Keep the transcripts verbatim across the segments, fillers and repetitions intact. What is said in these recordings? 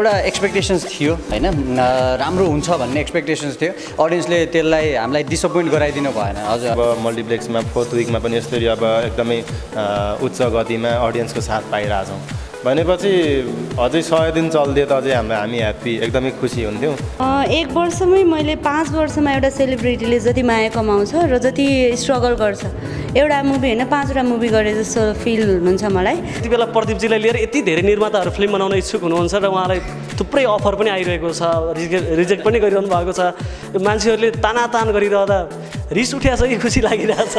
एउटा एक्सपेक्टेसन्स थियो हैन, राम्रो हुन्छ भन्ने एक्सपेक्टेसन्स थियो। अडियन्सले त्यसलाई हामीलाई डिसअपोइन्ट गराइदिनु भएन। हजुर, अब मल्टिप्लेक्समा फोर्थ विकमा पनि यसरी अब एकदमै उच्च गतिमा अडियन्सको साथ पाइरहेछौँ भनेपछि अझै सय दिन चल्दियो त अझै हाम्रो हामी ह्याप्पी एकदमै खुसी हुन्थ्यौँ। एक वर्षमै मैले पाँच वर्षमा एउटा सेलिब्रिटीले जति माया कमाउँछ र जति स्ट्रगल गर्छ एउटा मुभी होइन पाँचवटा मुभी गरे जस्तो फिल हुनुहुन्छ मलाई। यति बेला प्रदीपजीलाई लिएर यति धेरै निर्माताहरू फिल्म बनाउन इच्छुक हुनुहुन्छ र उहाँलाई थुप्रै अफर पनि आइरहेको छ, रिजेक्ट रिजेक्ट पनि गरिरहनु भएको छ। मान्छेहरूले तानातान गरिरहँदा रिस उठ्या छ कि खुसी लागिरहेछ?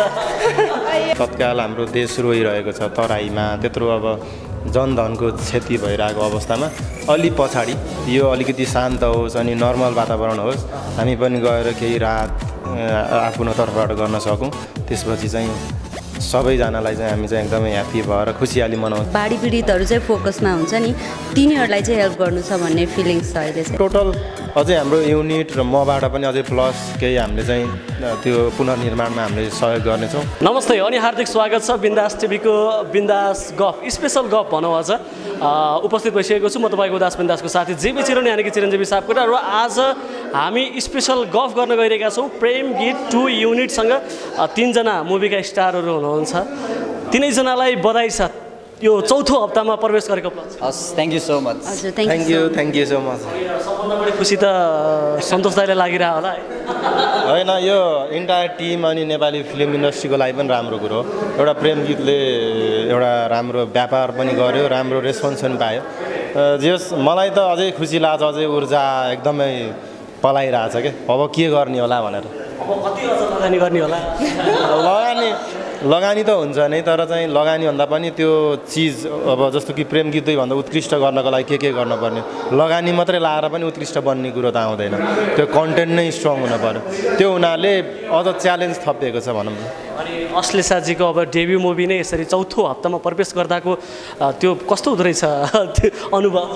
तत्काल हाम्रो देश रोइरहेको छ तराईमा, त्यत्रो अब जनधनको क्षति भइरहेको अवस्थामा अलि पछाडि यो अलिकति शान्त होस् अनि नर्मल वातावरण होस्, हामी पनि गएर केही राहत आफ्नो तर्फबाट गर्न सकौँ। त्यसपछि चाहिँ सबैजनालाई चाहिँ हामी चाहिँ एकदमै ह्याप्पी भएर खुसियाली मनाउँछ। बाढी पीडितहरू चाहिँ फोकसमा हुन्छ नि, तिनीहरूलाई चाहिँ हेल्प गर्नु छ भन्ने फिलिङ्स छ अहिले चाहिँ। टोटल अझै हाम्रो युनिट र मबाट पनि अझै प्लस केही हामीले चाहिँ त्यो पुनर्निर्माणमा हामीले सहयोग गर्नेछौँ। नमस्ते अनि हार्दिक स्वागत छ बिन्दास टिभीको बिन्दास गफ स्पेसल गफ भनौँ। आज उपस्थित भइसकेको छु म तपाईँको दास बिन्दासको साथी जेबी चिरन यानि कि चिरञ्जीवी सापकोटा, र आज हामी स्पेसल गफ गर्न गइरहेका छौँ प्रेम गीत टू युनिटसँग। तिनजना मुभीका स्टारहरू हुनुहुन्छ, तिनैजनालाई बधाई छ यो चौथो हप्तामा प्रवेश गरेको उपलब्धि। हस्, थ्याङ्क यू सो मच। हजुर, thank you thank you so much. सबभन्दा बढी खुसी त सन्तोष दाइलाई लागिरह होला है? होइन, यो इन्टायर टिम अनि नेपाली फिल्म इन्डस्ट्रीको लागि पनि राम्रो कुरो हो। एउटा प्रेम गीतले एउटा राम्रो व्यापार पनि गर्यो, राम्रो रेस्पोन्स पनि पायो। जे होस्, मलाई त अझै खुसी लाग्छ, अझै ऊर्जा एकदमै पलाइरहेछ क्या, अब के गर्ने होला भनेर। अब कति अझ लगानी गर्ने होला? लगानी लगानी त हुन्छ नै, तर चाहिँ लगानीभन्दा पनि त्यो चिज अब जस्तो कि प्रेम गीत भन्दा उत्कृष्ट गर्नको लागि के के गर्नुपर्ने, लगानी मात्रै लाएर पनि उत्कृष्ट बन्ने कुरो त आउँदैन। त्यो कन्टेन्ट नै स्ट्रङ हुनु पर्यो। त्यो हुनाले अझ च्यालेन्ज थपिएको छ भनौँ न। अनि अश्लेषाजीको अब डेब्यू मुभी नै यसरी चौथो हप्तामा प्रवेश गर्दाको त्यो कस्तो हुँदो रहेछ त्यो अनुभव?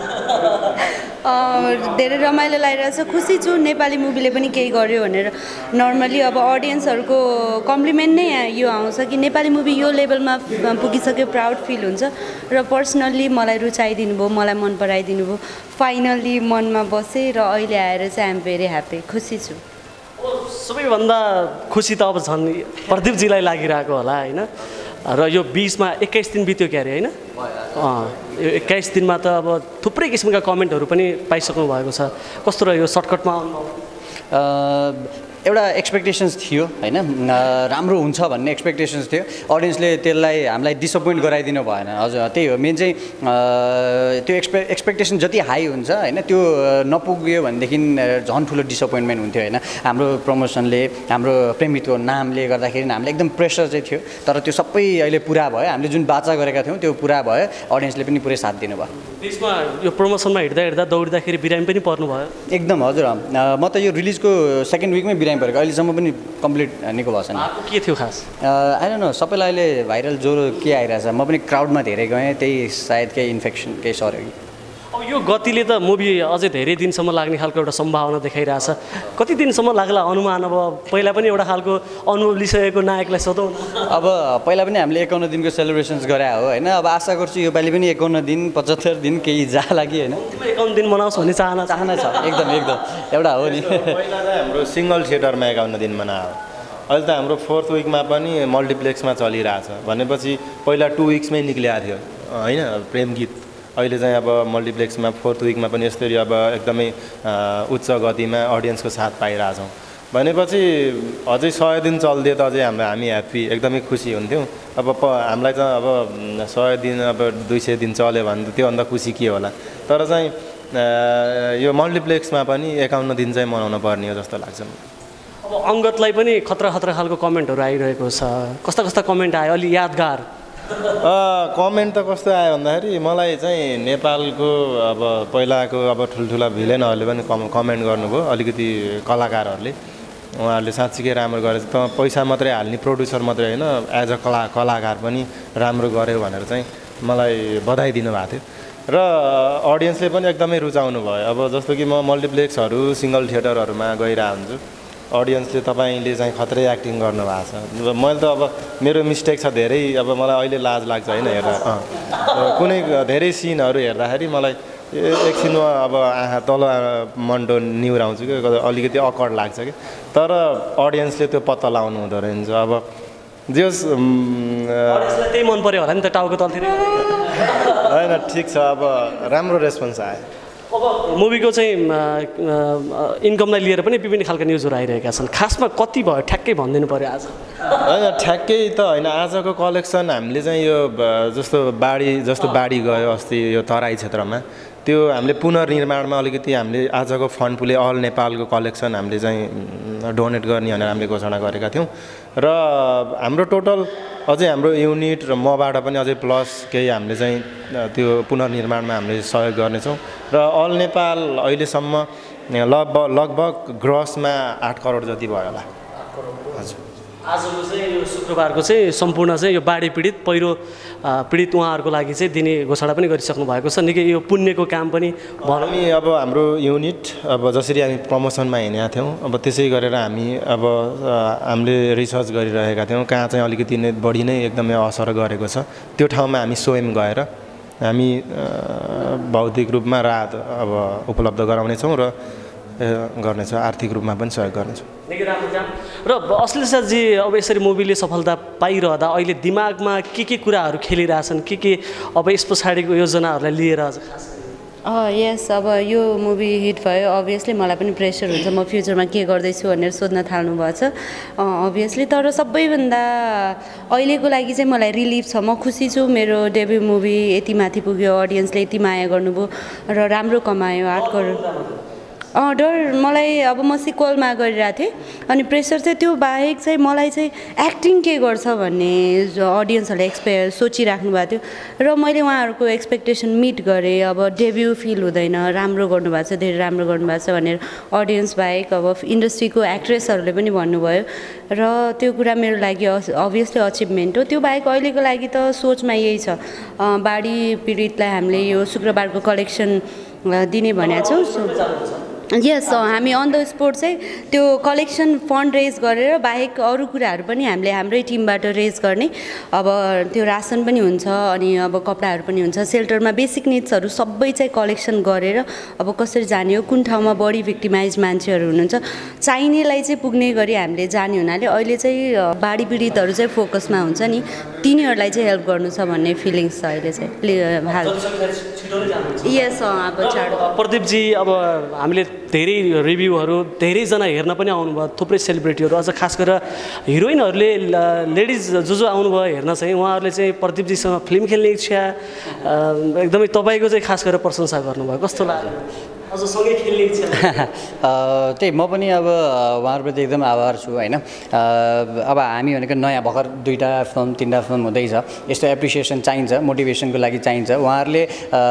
धेरै रमाइलो लागिरहेछ, खुसी छु नेपाली मुभीले पनि केही गर्यो भनेर। नर्मली अब अडियन्सहरूको कम्प्लिमेन्ट नै यो आउँछ कि नेपाली मुभी यो लेभलमा पुगिसक्यो, प्राउड फिल हुन्छ। र पर्सनल्ली मलाई रुचाइदिनु भयो, मलाई मन पराइदिनु भयो, फाइनल्ली मनमा बसेँ र अहिले आएर चाहिँ आइएम भेरी ह्याप्पी, खुसी छु। सबैभन्दा खुसी त अब झन् प्रदीपजीलाई लागिरहेको होला होइन? र यो बिचमा एक्काइस दिन बित्यो क्यारे होइन? यो एक्काइस दिनमा त अब थुप्रै किसिमका कमेन्टहरू पनि पाइसक्नु भएको छ, कस्तो रह्यो सर्टकटमा? एउटा एक्सपेक्टेसन्स थियो हैन, राम्रो हुन्छ भन्ने एक्सपेक्टेसन्स थियो। अडियन्सले त्यसलाई हामीलाई डिसअपोइन्ट गराइदिनु भएन। हजुर, त्यही हो मेन चाहिँ। त्यो एक्सपे एक्सपेक्टेसन जति हाई हुन्छ होइन, त्यो नपुग्यो भनेदेखि झन् ठुलो डिसअपोइन्टमेन्ट हुन्थ्यो होइन। हाम्रो प्रमोसनले, हाम्रो प्रेमितको नामले गर्दाखेरि हामीलाई एकदम प्रेसर चाहिँ थियो, तर त्यो सबै अहिले पुरा भयो। हामीले जुन बाचा गरेका थियौँ त्यो पुरा भयो, अडियन्सले पनि पुरै साथ दिनुभयो। त्यसमा यो प्रमोसनमा हिँड्दा हिँड्दा दौडिँदाखेरि बिरामी पनि पर्नु भयो? एकदम, हजुर। म त यो रिलिजको सेकेन्ड विकमै बिरामी परेको, अहिलेसम्म पनि कम्प्लिट निको भएको छैन। के थियो खास? आइ डोन्ट नो, सबैलाई अहिले भाइरल ज्वरो के आइरहेछ। म पनि क्राउडमा धेरै गएँ, त्यही सायद केही इन्फेक्सन केही सर्यो कि। अब यो गतिले त मुभी अझै धेरै दिनसम्म लाग्ने खालको एउटा सम्भावना देखाइरहेछ। कति दिनसम्म लाग्ला अनुमान? अब पहिला पनि एउटा खालको अनुभव लिइसकेको नायकलाई सोधौँ न। अब पहिला पनि हामीले एकाउन्न दिनको सेलिब्रेसन्स गरे हो होइन, अब आशा गर्छु योपालि पनि एकाउन्न दिन पचहत्तर दिन केही जाला कि होइन। एकाउन्न दिन मनाओस् भन्ने चाहना चाहना छ एकदम एकदम एउटा हो नि। पहिला चाहिँ हाम्रो सिङ्गल थिएटरमा एकाउन्न दिन मनायो, अहिले त हाम्रो फोर्थ विकमा पनि मल्टिप्लेक्समा चलिरहेछ भनेपछि पहिला टु विक्समै निक्लिएको थियो होइन प्रेम गीत। अहिले चाहिँ अब मल्टिप्लेक्समा फोर्थ विकमा पनि यसरी अब एकदमै उच्च गतिमा अडियन्सको साथ पाइरहेछौँ भनेपछि अझै सय दिन चल्दियो त अझै हाम्रो हामी ह्याप्पी एकदमै खुसी हुन्थ्यौँ। अब प हामीलाई चाहिँ अब सय दिन अब दुई सय दिन चल्यो भने त्योभन्दा खुसी के होला। तर चाहिँ यो मल्टिप्लेक्समा पनि एकाउन्न दिन चाहिँ मनाउन पर्ने हो जस्तो लाग्छ। अब अङ्गतलाई पनि खतरा खतरा खालको कमेन्टहरू आइरहेको छ, कस्ता कस्ता कमेन्ट आयो अलि यादगार? कमेन्ट त कस्तो आयो भन्दाखेरि मलाई चाहिँ नेपालको अब पहिलाको अब ठुल्ठुला भिलेनहरूले पनि कम कमेन्ट गर्नुभयो, अलिकति कलाकारहरूले उहाँहरूले साँच्चीकै राम्रो गरेछ, त पैसा मात्रै हाल्ने प्रोड्युसर मात्रै होइन एज अ कला कलाकार पनि राम्रो गर्यो भनेर चाहिँ मलाई बधाई दिनुभएको थियो र अडियन्सले पनि एकदमै रुचाउनु भयो। अब जस्तो कि म मल्टिप्लेक्सहरू सिङ्गल थिएटरहरूमा गइरहेको हुन्छु, अडियन्सले तपाईँले चाहिँ खत्रै एक्टिङ गर्नुभएको छ। मैले त अब मेरो मिस्टेक छ धेरै, अब मलाई अहिले लाज लाग्छ होइन हेर्दा, कुनै धेरै सिनहरू हेर्दाखेरि मलाई एकछिनमा अब आँखा तल मन्टो निहुराउँछु कि अलिकति अकवर्ड लाग्छ कि तर अडियन्सले त्यो पत्ता लगाउनु हुँदो रहेछ अब जे होस् त्यही मन पर्यो होला नि त टाउको तलतिर होइन ठिक छ अब राम्रो रेस्पोन्स आयो अब मुभीको चाहिँ इन्कमलाई लिएर पनि विभिन्न खालका न्युजहरू आइरहेका छन् खासमा कति भयो ठ्याक्कै भनिदिनु पऱ्यो आज होइन ठ्याक्कै त होइन आजको कलेक्सन हामीले चाहिँ यो जस्तो बाढी जस्तो बाढी गयो अस्ति यो तराई क्षेत्रमा त्यो हामीले पुनर्निर्माणमा अलिकति हामीले आजको फन्ड पुले अल नेपालको कलेक्सन हामीले चाहिँ डोनेट गर्ने भनेर हामीले घोषणा गरेका थियौँ र हाम्रो टोटल अझै हाम्रो युनिट र मबाट पनि अझै प्लस केही हामीले चाहिँ त्यो पुनर्निर्माणमा हामीले सहयोग गर्नेछौँ र अल नेपाल अहिलेसम्म लगभग लगभग ग्रसमा आठ करोड जति भयो होला हजुर आजको चाहिँ यो शुक्रबारको चाहिँ सम्पूर्ण चाहिँ यो बाढी पीडित पहिरो पीडित उहाँहरूको लागि चाहिँ दिने घोषणा पनि गरिसक्नु भएको छ निकै यो पुण्यको काम पनि हामी अब हाम्रो युनिट अब जसरी हामी प्रमोसनमा हिँडेका थियौँ अब त्यसै गरेर हामी अब हामीले रिसर्च गरिरहेका थियौँ कहाँ चाहिँ अलिकति नै बढी नै एकदमै असर गरेको छ त्यो ठाउँमा हामी स्वयं गएर हामी भौतिक रूपमा राहत अब उपलब्ध गराउनेछौँ र गर्नेछ आर्थिक रूपमा पनि सहयोग गर्नेछौँ निकै राम्रो काम र अश्लीलताजी अब यसरी मुभीले सफलता पाइरहँदा अहिले दिमागमा के के कुराहरू खेलिरहेछन् के के अब यस पछाडिको योजनाहरूलाई लिएर अझ खास यस अब यो मुभी हिट भयो अभियसली मलाई पनि प्रेसर हुन्छ म फ्युचरमा के गर्दैछु भनेर सोध्न थाल्नु भएको छ अभियसली तर सबैभन्दा अहिलेको लागि चाहिँ मलाई रिलिफ छ म खुसी छु मेरो डेब्यु मुभी यति माथि पुग्यो अडियन्सले यति माया गर्नुभयो र राम्रो कमायो आठ करोड अँ डर मलाई अब म सिक्वलमा गरिरहेको थिएँ अनि प्रेसर चाहिँ त्यो बाहेक चाहिँ मलाई चाहिँ एक्टिङ के गर्छ भन्ने अडियन्सहरूले एक्सपे सोचिराख्नु भएको थियो र मैले उहाँहरूको एक्सपेक्टेसन मिट गरेँ अब डेब्यु फिल हुँदैन राम्रो गर्नुभएको छ धेरै राम्रो गर्नुभएको छ भनेर अडियन्स बाहेक अब इन्डस्ट्रीको एक्ट्रेसहरूले पनि भन्नुभयो र त्यो कुरा मेरो लागि अभियसली अचिभमेन्ट हो त्यो बाहेक अहिलेको लागि त सोचमा यही छ बाढी पीडितलाई हामीले यो शुक्रबारको कलेक्सन दिने भनेको छौँ यस हामी अन द स्पोट चाहिँ त्यो कलेक्सन फन्ड रेज गरेर बाहेक अरू कुराहरू पनि हामीले हाम्रै टिमबाट रेज गर्ने अब त्यो रासन पनि हुन्छ अनि अब कपडाहरू पनि हुन्छ सेल्टरमा बेसिक निड्सहरू सबै चाहिँ कलेक्सन गरेर अब कसरी जाने हो कुन ठाउँमा बढी भिक्टिमाइज मान्छेहरू हुनुहुन्छ चाहिनेलाई चाहिँ पुग्ने गरी हामीले जाने हुनाले अहिले चाहिँ बाढी पीडितहरू चाहिँ फोकसमा हुन्छ नि तिनीहरूलाई चाहिँ हेल्प गर्नु छ भन्ने फिलिङ्स छ अहिले चाहिँ हाल यस अब चाँडो प्रदीपजी अब हामीले धेरै रिभ्यूहरू धेरैजना हेर्न पनि आउनुभयो थुप्रै सेलिब्रिटीहरू अझ खास गरेर हिरोइनहरूले लेडिज जो जो आउनुभयो हेर्न चाहिँ उहाँहरूले चाहिँ प्रदीपजीसँग फिल्म खेल्ने इच्छा एकदमै तपाईँको चाहिँ खास गरेर प्रशंसा गर्नुभयो कस्तो लाग्यो अझ सँगै खेल्ने इच्छा त्यही म पनि अब उहाँहरूप्रति एकदम आभार छु होइन अब हामी भनेको नयाँ भर्खर दुईवटा फिल्म तिनवटा फिल्म हुँदैछ यस्तो एप्रिसिएसन चाहिन्छ मोटिभेसनको लागि चाहिन्छ उहाँहरूले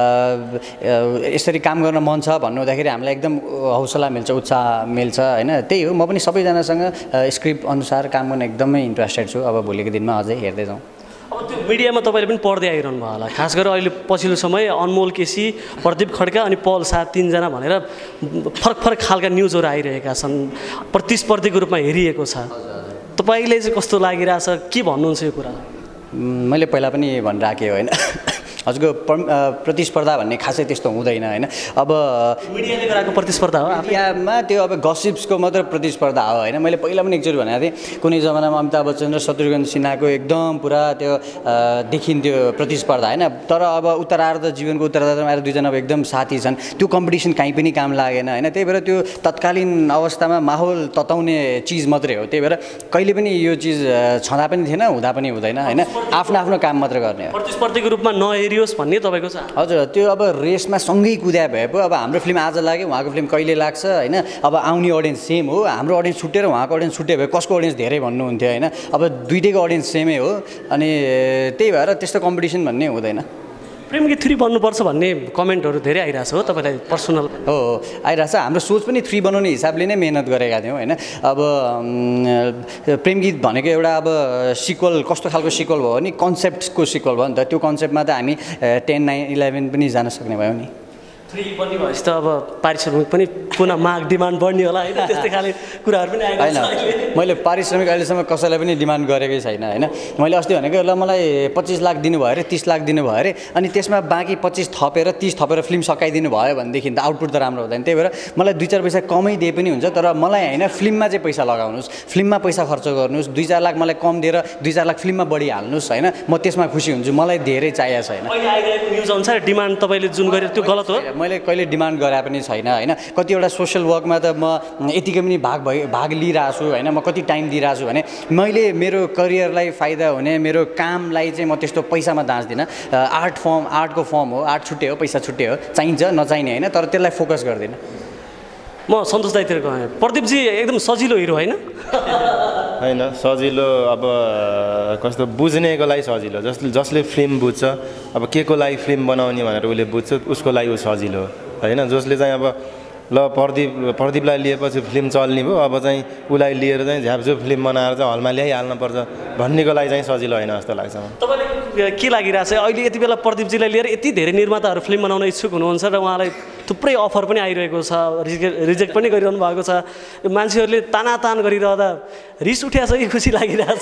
यसरी काम गर्न मन छ भन्नु हुँदाखेरि हामीलाई एकदम हौसला मिल्छ उत्साह मिल्छ होइन त्यही हो म पनि सबैजनासँग स्क्रिप्ट अनुसार काम गर्न एकदमै इन्ट्रेस्टेड छु अब भोलिको दिनमा अझै हेर्दै जाउँ अब त्यो मिडियामा तपाईँले पनि पढ्दै आइरहनु भयो होला खास गरेर अहिले पछिल्लो समय अनमोल केसी प्रदीप खड्का अनि पल शाह तिनजना भनेर फरक फरक खालका न्युजहरू आइरहेका छन् प्रतिस्पर्धीको रूपमा हेरिएको छ तपाईँले चाहिँ कस्तो लागिरहेछ के भन्नुहुन्छ यो कुरा मैले पहिला पनि भनिराखेँ होइन हजुरको प्रतिस्पर्धा भन्ने खासै त्यस्तो हुँदैन होइन अब मिडियाले गराएको प्रतिस्पर्धा हो मिडियामा त्यो अब गसिप्सको मात्र प्रतिस्पर्धा हो होइन मैले पहिला पनि एकचोटि भनेको थिएँ कुनै जमानामा अमिताभ बच्चन र शत्रुघ्न सिन्हाको एकदम पुरा त्यो देखिन्थ्यो प्रतिस्पर्धा होइन तर अब उत्तरार्ध जीवनको उत्तरार्धमा आएर दुईजना अब एकदम साथी छन् त्यो कम्पिटिसन कहीँ पनि काम लागेन होइन त्यही भएर त्यो तत्कालीन अवस्थामा माहौल तताउने चिज मात्रै हो त्यही भएर कहिले पनि यो चिज छँदा पनि थिएन हुँदा पनि हुँदैन होइन आफ्नो आफ्नो काम मात्र गर्ने हो प्रतिस्पर्धीको रूपमा नहेरियोस् भन्ने तपाईँको छ हजुर त्यो अब रेसमा सँगै कुद्या भए पो अब हाम्रो फिल्म आज लाग्यो उहाँको फिल्म कहिले लाग्छ होइन अब आउने अडियन्स सेम हो हाम्रो अडियन्स छुट्टेर उहाँको अडियन्स छुट्टे भए कसको अडियन्स धेरै भन्नुहुन्थ्यो होइन अब दुइटैको अडियन्स सेमै हो अनि त्यही भएर त्यस्तो कम्पिटिसन भन्ने हुँदैन प्रेम गीत थ्री बन्नुपर्छ भन्ने कमेन्टहरू धेरै आइरहेछ हो तपाईँलाई पर्सनल हो आइरहेछ हाम्रो सोच पनि थ्री बनाउने हिसाबले नै मेहनत गरेका थियौँ होइन अब प्रेम गीत भनेको एउटा अब सिक्वल कस्तो खालको सिक्वल भयो भने कन्सेप्टको सिक्वल भयो नि त त्यो कन्सेप्टमा त हामी टेन नाइन इलेभेन पनि जान सक्ने भयो नि थ्री पनि भएपछि त अब पारिश्रमिक पनि पुनः माग डिमान्ड बढ्ने होला होइन त्यस्तै खाले कुराहरू पनि आइरहेको छ होइन मैले पारिश्रमिक अहिलेसम्म कसैलाई पनि डिमान्ड गरेकै छैन होइन मैले अस्ति भनेको ल मलाई पच्चिस लाख दिनुभयो अरे तिस लाख दिनुभयो अरे अनि त्यसमा बाँकी पच्चिस थपेर तिस थपेर फिल्म सकाइदिनु भयो भनेदेखि त आउटपुट त राम्रो हुँदैन त्यही भएर मलाई दुई चार पैसा कमै दिए पनि हुन्छ तर मलाई होइन फिल्ममा चाहिँ पैसा लगाउनुहोस् फिल्ममा पैसा खर्च गर्नुहोस् दुई चार लाख मलाई कम दिएर दुई चार लाख फिल्ममा बढी हाल्नुहोस् होइन म त्यसमा खुसी हुन्छु मलाई धेरै चाहिएको छैन अहिले आइरहेको न्युज अनुसार डिमान्ड तपाईँले जुन गरेर त्यो गलत हो मैले कहिले डिमान्ड गरे पनि छैन होइन कतिवटा सोसियल वर्कमा त म यतिकै पनि भाग भइ भाग लिइरहेको छु होइन म कति टाइम दिइरहेको छु भने मैले मेरो करियरलाई फाइदा हुने मेरो कामलाई चाहिँ म त्यस्तो पैसामा दाँच्दिनँ आर्ट फर्म आर्टको फर्म हो आर्ट छुट्टै हो पैसा छुट्टै हो चाहिन्छ नचाहिने होइन तर त्यसलाई फोकस गर्दिनँ म सन्तोष दाइतिर गएँ प्रदीपजी एकदम सजिलो हिरो होइन होइन सजिलो अब कस्तो बुझ्नेको लागि सजिलो जसले जसले फिल्म बुझ्छ अब के को लागि फिल्म बनाउने भनेर उसले बुझ्छ उसको लागि ऊ सजिलो होइन जसले चाहिँ अब ल प्रदीप प्रदीपलाई लिएपछि फिल्म चल्ने भयो अब चाहिँ उसलाई लिएर चाहिँ झ्यापझुप फिल्म बनाएर चाहिँ हलमा ल्याइहाल्नुपर्छ भन्नेको लागि चाहिँ सजिलो होइन जस्तो लाग्छ तपाईँले के लागिरहेछ अहिले यति बेला प्रदीपजीलाई लिएर यति धेरै निर्माताहरू फिल्म बनाउन इच्छुक हुनुहुन्छ र उहाँलाई थुप्रै अफर पनि आइरहेको छ रिजेक्ट रिजेक्ट पनि गरिरहनु भएको छ मान्छेहरूले तानातान गरिरहँदा रिस उठ्याछ कि खुसी लागिरहेछ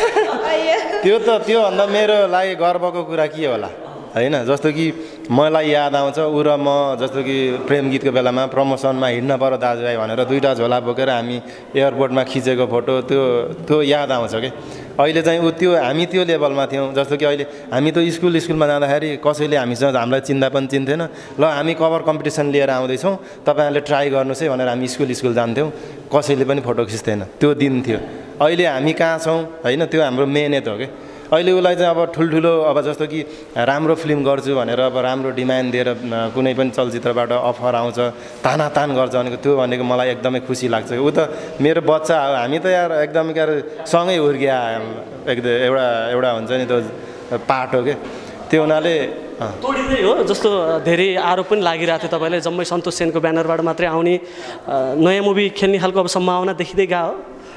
त्यो त त्योभन्दा मेरो लागि गर्वको कुरा के होला होइन जस्तो कि मलाई याद आउँछ ऊ र म जस्तो कि प्रेम गीतको बेलामा प्रमोसनमा हिँड्न पर्यो दाजुभाइ भनेर दुईवटा झोला बोकेर हामी एयरपोर्टमा खिचेको फोटो त्यो त्यो याद आउँछ कि अहिले चाहिँ ऊ त्यो हामी त्यो लेभलमा थियौँ जस्तो कि अहिले हामी त स्कुल स्कुलमा जाँदाखेरि कसैले हामीसँग हामीलाई चिन्दा पनि चिन्थेन ल हामी कभर कम्पिटिसन लिएर आउँदैछौँ तपाईँहरूले ट्राई गर्नुहोस् है भनेर हामी स्कुल स्कुल जान्थ्यौँ कसैले पनि फोटो खिच्दैन त्यो दिन थियो अहिले हामी कहाँ छौँ होइन त्यो हाम्रो मेहनत हो कि अहिले उसलाई चाहिँ अब ठुल्ठुलो अब जस्तो कि राम्रो फिल्म गर्छु भनेर अब राम्रो डिमान्ड दिएर कुनै पनि चलचित्रबाट अफर आउँछ तानातान गर्छ भनेको त्यो भनेको मलाई एकदमै खुसी लाग्छ ऊ त मेरो बच्चा हो हामी त यार एकदम क्या सँगै हुर्किया एकदम एउटा एउटा हुन्छ नि त्यो पार्ट हो क्या त्यो हुनाले तोडिँदै हो जस्तो धेरै आरोप पनि लागिरहेको थियो तपाईँले जम्मै सन्तोष सेनको ब्यानरबाट मात्रै आउने नयाँ मुभी खेल्ने खालको अब सम्भावना देखिँदै गयो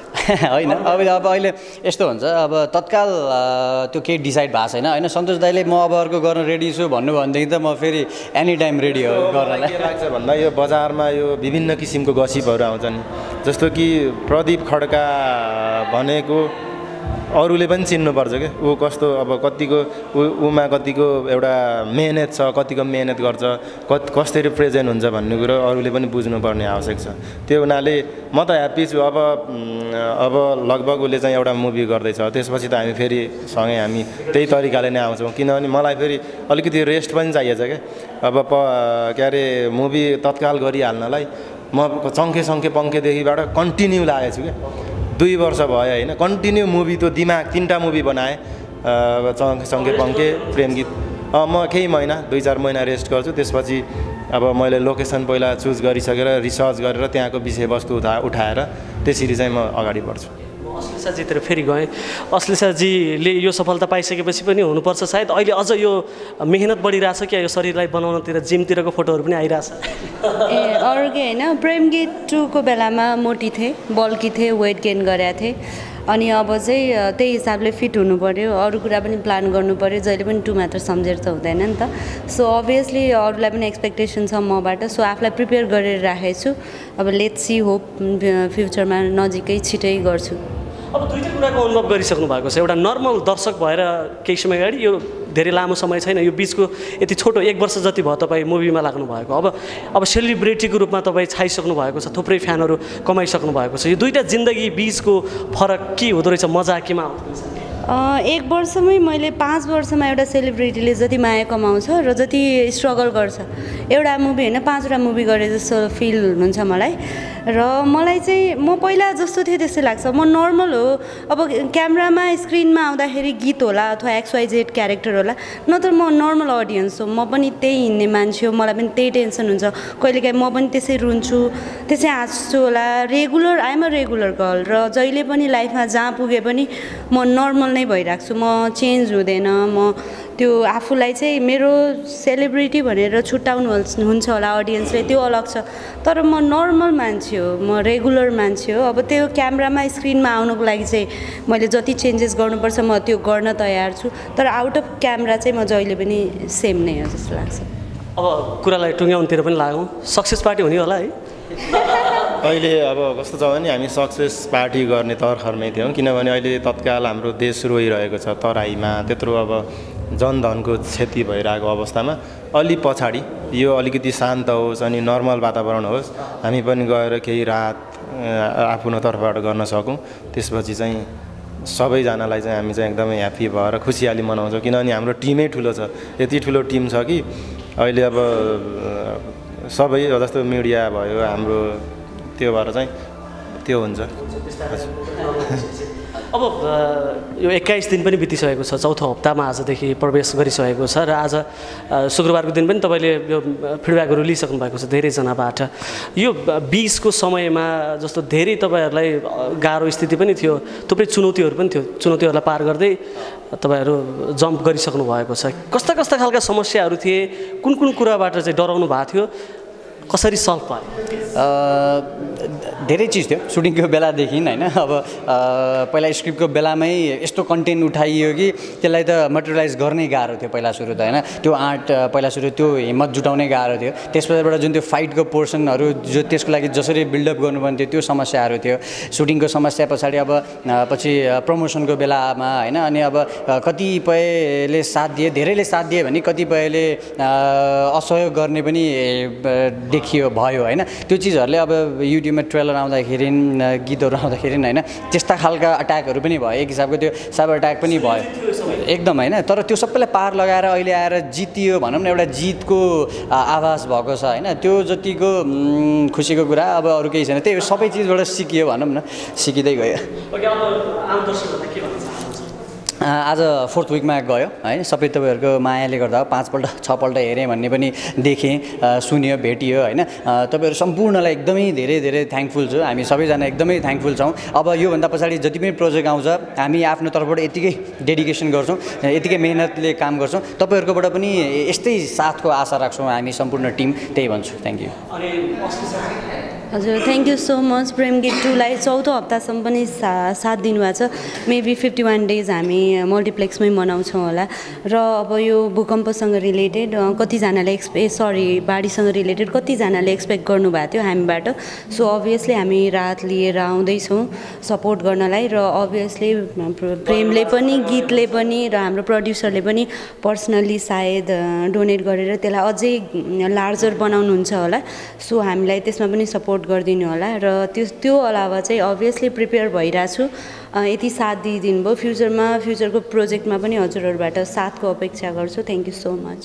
होइन अब अब अहिले यस्तो हुन्छ अब तत्काल त्यो केही डिसाइड भएको छैन होइन सन्तोष दाइले म अब अर्को गर्न रेडी छु भन्नु भनेदेखि त म फेरि एनी टाइम रेडी हो गर्नलाई के लाग्छ भन्दा यो बजारमा यो विभिन्न किसिमको गसिपहरू आउँछ नि जस्तो कि प्रदीप खड्का भनेको अरूले पनि चिन्नुपर्छ क्या ऊ कस्तो अब कतिको ऊ उमा कतिको एउटा मेहनत छ कतिको मेहनत गर्छ कत कसरी प्रेजेन्ट हुन्छ भन्ने कुरो अरूले पनि बुझ्नुपर्ने आवश्यक छ त्यो हुनाले म त ह्याप्पी छु अब अब लगभग उसले चाहिँ एउटा मुभी गर्दैछ त्यसपछि त हामी फेरि सँगै हामी त्यही तरिकाले नै आउँछौँ किनभने मलाई फेरि अलिकति रेस्ट पनि चाहिएको छ क्या अब प के अरे मुभी तत्काल गरिहाल्नलाई म चङ्खे सङ्खे पङ्खेदेखिबाट कन्टिन्यू लागेको छु क्या दुई वर्ष भयो होइन कन्टिन्यू मुभी त्यो दिमाग तिनवटा मुभी बनाएँ चङ्खे सङ्खे पङ्खे प्रेम गीत म केही महिना दुई चार महिना रेस्ट गर्छु त्यसपछि अब मैले लोकेसन पहिला चुज गरिसकेर रिसर्च गरेर त्यहाँको विषयवस्तु उठा उठाएर त्यसरी चाहिँ म अगाडि बढ्छु अश्लेषाजीतिर फेरि गएँ अश्लेषाजीले यो सफलता पाइसकेपछि पनि हुनुपर्छ सायद अहिले अझ यो मेहनत बढिरहेछ क्या यो शरीरलाई बनाउनतिर जिमतिरको फोटोहरू पनि आइरहेछ ए अरू के होइन प्रेम गीत टूको बेलामा मोटी थिएँ बल्की थिएँ वेट गेन गरेको थिएँ अनि अब चाहिँ त्यही हिसाबले फिट हुनु पऱ्यो अरू कुरा पनि प्लान गर्नु पऱ्यो जहिले पनि टू मात्र सम्झेर त हुँदैन नि त सो अभियसली अरूलाई पनि एक्सपेक्टेसन छ मबाट सो आफूलाई प्रिपेयर गरेर राखेको छु अब लेट्स सी होप फ्युचरमा नजिकै छिटै गर्छु अब दुईवटा कुराको अनुभव गरिसक्नु भएको छ एउटा नर्मल दर्शक भएर केही समय अगाडि यो धेरै लामो समय छैन यो बिचको यति छोटो एक वर्ष जति भयो तपाईँ मुभीमा लाग्नु भएको अब अब सेलिब्रिटीको रूपमा तपाईँ छाइसक्नु भएको छ थुप्रै फ्यानहरू कमाइसक्नु भएको छ यो दुईवटा जिन्दगी बिचको फरक के हुँदो रहेछ मजा केमा आउँदो रहेछ एक वर्षमै मैले पाँच वर्षमा एउटा सेलिब्रिटीले जति माया कमाउँछ र जति स्ट्रगल गर्छ एउटा मुभी होइन पाँचवटा मुभी गरे जस्तो फिल हुन्छ मलाई र मलाई चाहिँ म पहिला जस्तो थिएँ त्यस्तै लाग्छ म नर्मल हो अब क्यामेरामा स्क्रिनमा आउँदाखेरि गीत होला अथवा एक्सवाइजेड क्यारेक्टर होला नत्र म नर्मल अडियन्स हो म पनि त्यही हिँड्ने मान्छे हो मलाई पनि त्यही टेन्सन हुन्छ कहिलेकाहीँ म पनि त्यसै रुन्छु त्यसै हाँस्छु होला regular I'm a regular girl र जहिले पनि लाइफमा जहाँ पुगे पनि म नर्मल नै भइरहेको छु म चेन्ज हुँदैन म त्यो आफूलाई चाहिँ मेरो सेलिब्रिटी भनेर छुट्याउनु हुन्छ होला अडियन्सले त्यो अलग छ तर म नर्मल मान्छे हो म रेगुलर मान्छे हो अब त्यो क्यामेरामा स्क्रिनमा आउनुको लागि चाहिँ मैले जति चेन्जेस गर्नुपर्छ म त्यो गर्न तयार छु तर आउट अफ क्यामेरा चाहिँ म जहिले पनि सेम नै हो जस्तो लाग्छ अब कुरालाई टुङ्ग्याउनुतिर पनि लागौँ, सक्सेस पार्टी हुने होला है? अहिले अब कस्तो छ भने हामी सक्सेस पार्टी गर्ने तर्खरमै थियौँ, किनभने अहिले तत्काल हाम्रो देश रोइरहेको छ तराईमा, त्यत्रो अब जनधनको क्षति भइरहेको अवस्थामा अलि पछाडि यो अलिकति शान्त होस् अनि नर्मल वातावरण होस्, हामी पनि गएर केही राहत आफ्नो तर्फबाट गर्न सकौँ, त्यसपछि चाहिँ सबैजनालाई चाहिँ हामी चाहिँ एकदमै ह्याप्पी भएर खुसियाली मनाउँछौँ। किनभने हाम्रो टिमै ठुलो छ, यति ठुलो टिम छ कि अहिले अब सबै जस्तो मिडिया भयो हाम्रो, त्यो भएर चाहिँ त्यो हुन्छ। अब यो एक्काइस दिन पनि बितिसकेको छ, चौथो हप्तामा आजदेखि प्रवेश गरिसकेको छ र आज शुक्रबारको दिन पनि तपाईँले यो फिडब्याकहरू लिइसक्नु भएको छ धेरैजनाबाट। यो बिचको समयमा जस्तो धेरै तपाईँहरूलाई गाह्रो स्थिति पनि थियो, थुप्रै चुनौतीहरू पनि थियो, चुनौतीहरूलाई पार गर्दै तपाईँहरू जम्प गरिसक्नु भएको छ। कस्ता कस्ता खालका समस्याहरू थिए, कुन कुन कुराबाट चाहिँ डराउनु भएको थियो, कसरी सल्भ भयो? धेरै चिज थियो सुटिङको बेलादेखि होइन। अब पहिला स्क्रिप्टको बेलामै यस्तो कन्टेन्ट उठाइयो कि त्यसलाई त मटेरियलाइज गर्नै गाह्रो थियो पहिला सुरु त होइन। त्यो आर्ट पहिला सुरु त्यो हिम्मत जुटाउनै गाह्रो थियो। त्यसपछिबाट जुन त्यो फाइटको पोर्सनहरू जो त्यसको लागि जसरी बिल्डअप गर्नुपर्ने थियो त्यो समस्याहरू थियो। सुटिङको समस्या पछाडि अब पछि प्रमोसनको बेलामा होइन, अनि अब कतिपयले साथ दिए, धेरैले साथ दिए भने कतिपयले असहयोग गर्ने पनि देखियो भयो होइन। त्यो चिजहरूले अब युट्युबमा ट्रेलर आउँदाखेरि गीतहरू आउँदाखेरि होइन त्यस्ता खालका अट्याकहरू पनि भयो, एक हिसाबको त्यो साइबर अट्याक पनि भयो एकदम होइन। तर त्यो सबैलाई पार लगाएर अहिले आएर जितियो भनौँ न, एउटा जितको आभास भएको छ होइन। त्यो जतिको खुसीको कुरा अब अरू केही छैन, त्यही सबै चिजबाट सिकियो भनौँ न, सिकिँदै गयो। आज फोर्थ विकमा गयो होइन, सबै तपाईँहरूको मायाले गर्दा पाँचपल्ट छपल्ट हेरेँ भन्ने पनि देखेँ, सुन्यो, भेटियो होइन। तपाईँहरू सम्पूर्णलाई एकदमै धेरै धेरै थ्याङ्कफुल छु, हामी सबैजना एकदमै थ्याङ्कफुल छौँ। अब योभन्दा पछाडि जति पनि प्रोजेक्ट आउँछ हामी आफ्नो तर्फबाट यतिकै डेडिकेसन गर्छौँ, यतिकै मेहनतले काम गर्छौँ। तपाईँहरूकोबाट पनि यस्तै साथको आशा राख्छौँ हामी सम्पूर्ण टिम, त्यही भन्छु। Thank you. हजुर थ्याङ्क यू सो मच। प्रेम गीत टूलाई चौथो हप्तासम्म पनि सा साथ दिनुभएको छ। मेबी फिफ्टी वान डेज हामी मल्टिप्लेक्समै मनाउँछौँ होला। र अब यो भूकम्पसँग रिलेटेड कतिजनाले एक्सपे सरी बाढीसँग रिलेटेड कतिजनाले एक्सपेक्ट गर्नुभएको थियो हामीबाट। सो अभियसली हामी राहत लिएर आउँदैछौँ सपोर्ट गर्नलाई। र अभियसली प्रेमले पनि गीतले पनि र हाम्रो प्रड्युसरले पनि पर्सनल्ली सायद डोनेट गरेर त्यसलाई अझै लार्जर बनाउनुहुन्छ होला। सो हामीलाई त्यसमा पनि सपोर्ट गरिदिनु होला। र त्यो त्यो अलावा चाहिँ अभियसली प्रिपेयर भइरहेको छु, यति साथ दिइदिनु भयो। फ्युचरमा फ्युचरको प्रोजेक्टमा पनि हजुरहरूबाट साथको अपेक्षा गर्छु। Thank you so much.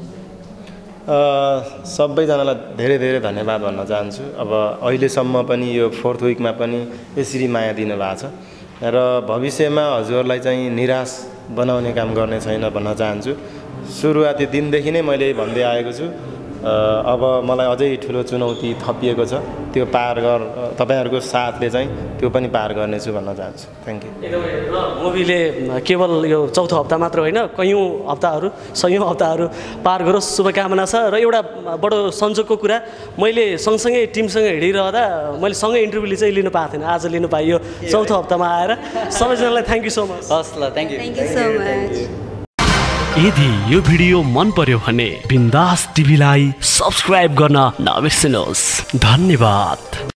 सबैजनालाई धेरै धेरै धन्यवाद भन्न चाहन्छु। अब अहिलेसम्म पनि यो फोर्थ विकमा पनि यसरी माया दिनुभएको छ र भविष्यमा हजुरहरूलाई चाहिँ निराश बनाउने काम गर्ने छैन भन्न चाहन्छु। सुरुवाती दिनदेखि नै मैले भन्दै आएको छु, अब मलाई अझै ठुलो चुनौती थपिएको छ, त्यो पार गर तपाईँहरूको साथले चाहिँ त्यो पनि पार गर्नेछु भन्न चाहन्छु। Thank you. मुभीले केवल यो चौथो हप्ता मात्र होइन, कैयौँ हप्ताहरू सयौँ हप्ताहरू पार गरोस्, शुभकामना छ। र एउटा बडो सन्जोगको कुरा, मैले सँगसँगै टिमसँग हिँडिरहँदा मैले सँगै इन्टरभ्यू चाहिँ लिनु पाएको थिएन, आज लिनु पाइयो चौथो हप्तामा आएर। सबैजनालाई थ्याङ्क यू सो मच। हस् ल, thank you. Thank you so much. यदि यो भिडियो मन पर्यो भने बिन्दास टिभीलाई सब्स्क्राइब गर्न नबिर्सिनुहोस्। धन्यवाद।